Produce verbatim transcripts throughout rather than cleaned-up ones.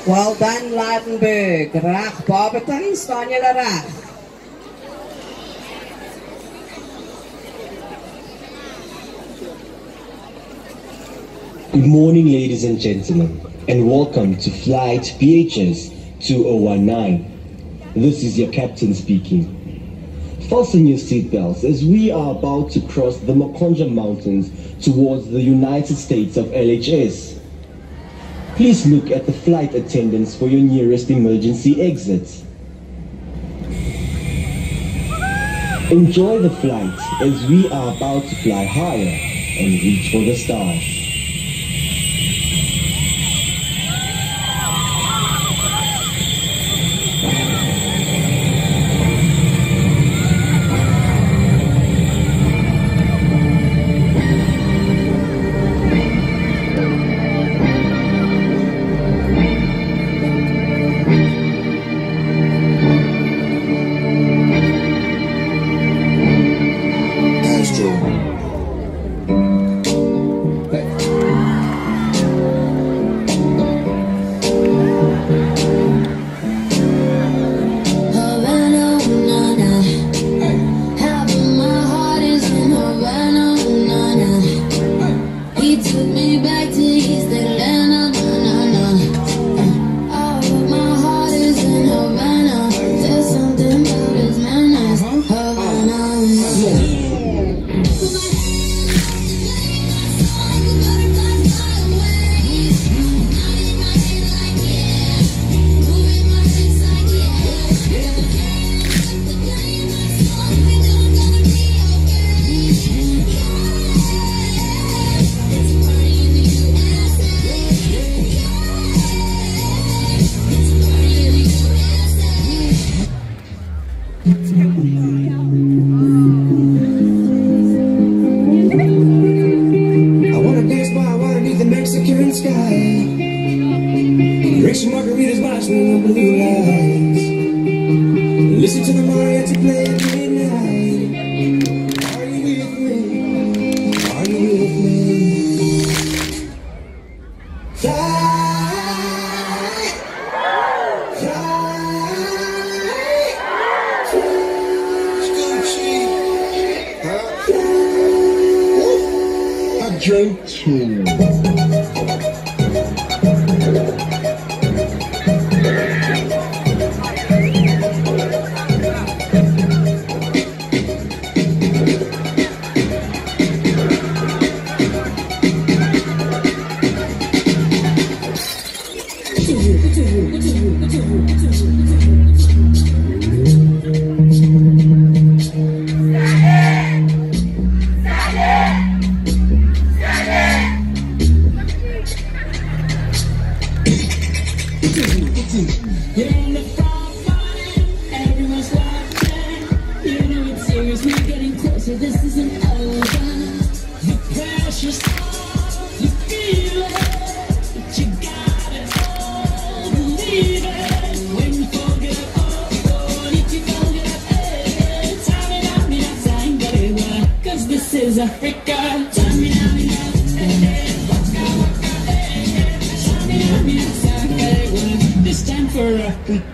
Well done, Ladenburg. Reg, Barberton, staan julle reg? Good morning, ladies and gentlemen, and welcome to Flight P H S two oh one nine. This is your captain speaking. Fasten your seatbelts as we are about to cross the Makonja Mountains towards the United States of L H S. Please look at the flight attendants for your nearest emergency exit. Enjoy the flight as we are about to fly higher and reach for the stars. Listen to the mariachi play at midnight. Are you with me? Are you with me? Fly, fly, fly. Gucci, huh? I drank too. You're on the front line, everyone's watching. You know it's serious, we're getting closer, this isn't over. The pressure's on, you feel it, but you got it all, believe it. When you forget it all, if you forget it, time it out, me out, time, baby. Cause this is Africa, time it out, me out, waka, waka, time it out, me out, time, baby. This time for Africa.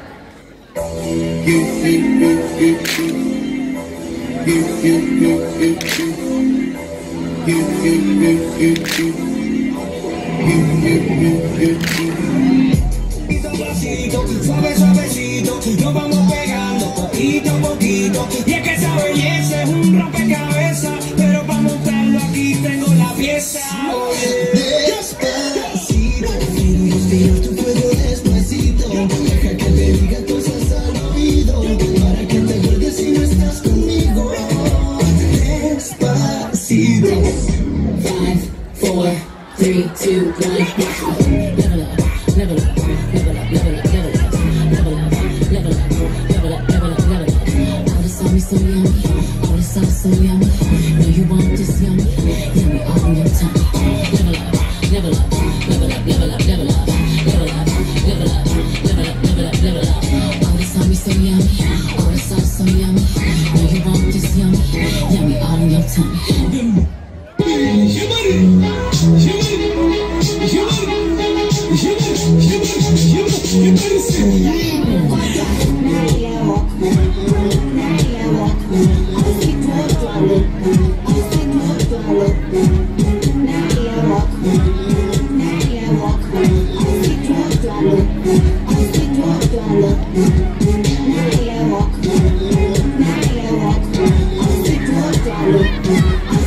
Suave, suavecito, nos vamos pegando poquito a poquito. Y es que esa belleza es un rompecabezas, pero para montarlo aquí tengo la pieza. Despacito, quiero respirar tu cuello despacito. Deja que te diga cosas al oído, para que te acuerdes si no estás conmigo. Despacito. Five, four, three, two, one. Level up, level up, level up, level up, level up, level up, level up, level up, level up, level up. All this on me so yummy, all this sauce so yummy. Know you want this yummy, yummy all in your tummy. Level up, level up, level up, level up, level up, level up, level up, level up, level up, level up. All this on me so yummy, all this sauce so yummy. Know you want this yummy, yummy all in your tummy. You Walk.